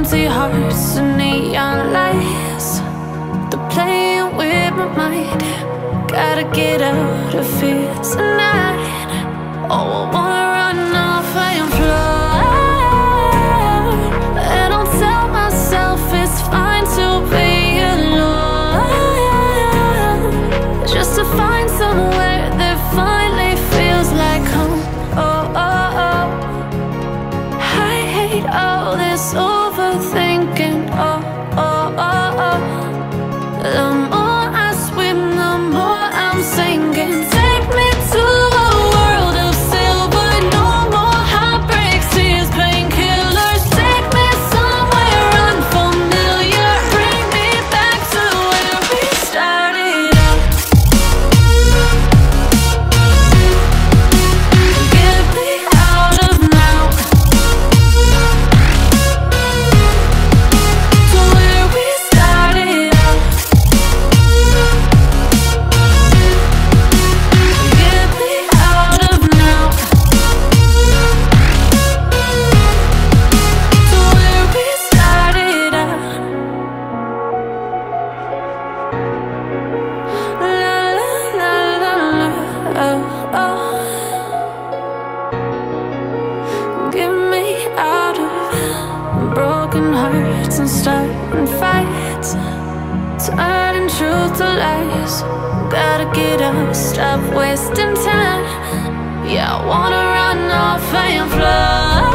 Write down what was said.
empty hearts and neon lights. They're playing with my mind. Gotta get out of here tonight. Oh, I wanna run off and fly. And I'll tell myself it's fine to be alone, just to find somewhere that finally feels like home. Oh, oh, oh. I hate all this overthinking. Oh, oh, oh, oh. The more I swim, the more I'm sinking. Take me to a world of silver. No more heartbreaks, tears, painkillers. Take me somewhere unfamiliar. Bring me back to where we started out. Get me out of now, to where we started out. Get me out of now, to where we started out. La la la la la, oh, oh. Get me out of broken hearts and starting fights, turning truth to lies. Gotta get up, stop wasting time. Yeah, I wanna run off and fly.